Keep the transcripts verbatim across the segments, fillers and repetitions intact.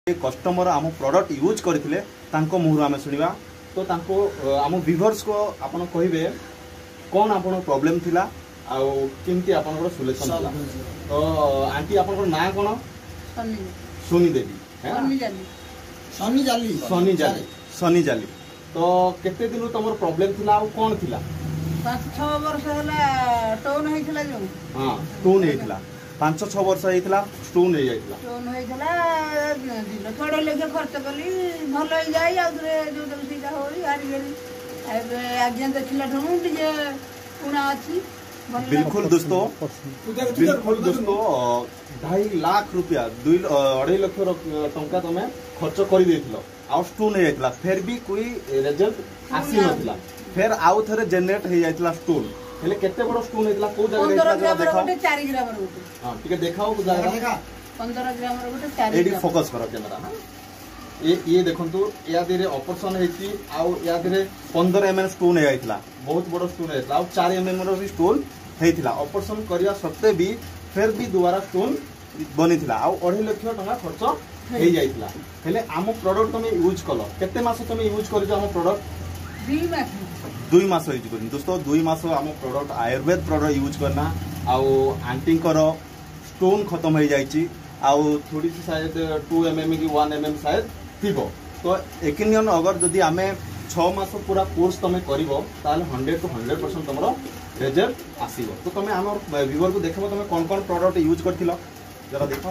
customer आम product use करते मुहर आम शुणा तो आम व्यूअर्स को आपन कहे कौन आप प्रॉब्लम थिला आमती आप सोल्यूशन था तो आंटी आप ना कौन सोनी देवी सनी जाली सनी जाली सनी जाली तो केते दिन तुम प्रॉब्लम थिला आ कौन थिला पाँच छह वर्ष है टोन होइथिला जो हां टोन होइथिला पाँच छह वर्ष होइथिला स्टोन हो जाइथिला टोन होइथिला दिन थोड़े लेके खर्च कली भल हो जाई आ जो जो सीधा होई हारी गेली एबे आज्ञा देखिला ठनु जे पुणा अछि बिल्कुल दोस्तों बिल्कुल दोस्तों ढाई लाख रुपया दुई अढ़ाई लाख टंका तुम खर्च कर देथिलो आ स्टोन हो जाइथिला फिर भी कोई रिजल्ट आसी नथिला फिर आउ थरे जनरेट हो जाइथिला स्टोन हेले केते बड़ स्टोन हेतला को जगह हेतला देखा चार ग्राम रो हां ठीक है देखाओ को जगह पंद्रह ग्राम रो गोटे चार एडी फोकस करो कैमरा हां ये ये देखंतु या देरे ऑपरेशन हेती आउ या देरे पंद्रह एमएम स्टोन हो जाइथिला बहुत बड़ स्टोन हेतला आउ चार एमएम रो भी स्टोन हेतिला ऑपरेशन करिया सत्ते भी फिर भी दोबारा स्टोन बनिथिला आउ अढ़ाई लाख टका खर्च हो जाइथिला हेले आम प्रोडक्ट तुम यूज कलो केते मास तुम यूज करजो आम प्रोडक्ट दुई मास दुई मास यूज कर दोस्तों दुई मास आम प्रोडक्ट आयुर्वेद प्रोडक्ट यूज करना आउ आंटी स्टोन खत्म हो जाइए आउ थोड़ी सी शायद टू एम एम कि वन एम एम शायद थी तो एकिनियन अगर जदि आम छः मास पूरा कोर्स तुम कर हंड्रेड टू हंड्रेड परसेंट तुम रिजल्ट आसो तो तुम आम व्यूअर को देख तुम कौन कौन प्रोडक्ट यूज कर जरा देख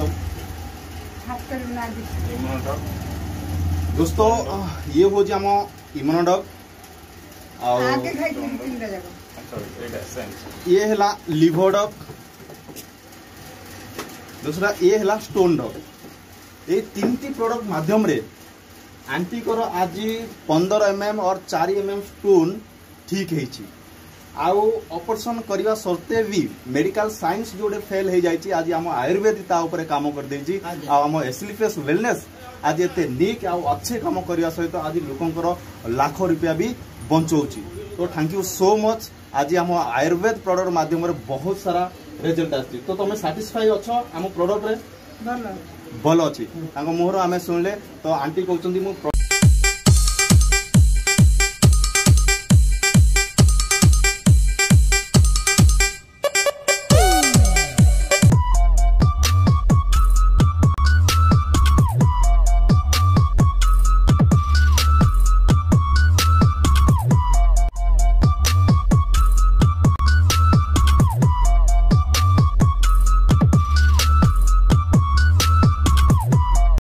दोस्तों ये हूँ आम इम्यूनोडॉग ये है लिवोडॉग दूसरा ये है स्टोन डॉग ये तीन टी प्रोडक्ट माध्यम रे आंटी को आज पंद्रह एम एम और चार एम एम स्टोन ठीक है आउ ऑपरेशन करने सत्ते भी मेडिकल साइंस जोड़े फेल हो जाए आज आम आयुर्वेद ता काम कर देछि आम एस्लीफेस वेलनेस आज एत निक आउ अच्छे काम करने सहित आज लोकंर लाख रुपया भी बचाऊँगी तो थैंक यू सो मच आज आम आयुर्वेद प्रोडक्ट माध्यम बहुत सारा रिजल्ट आछि तो तुम सैटिस्फाई अच्छो आम प्रोडक्ट रे भल भल अच्छी मुहर आम शुणिले तो आंटी कहते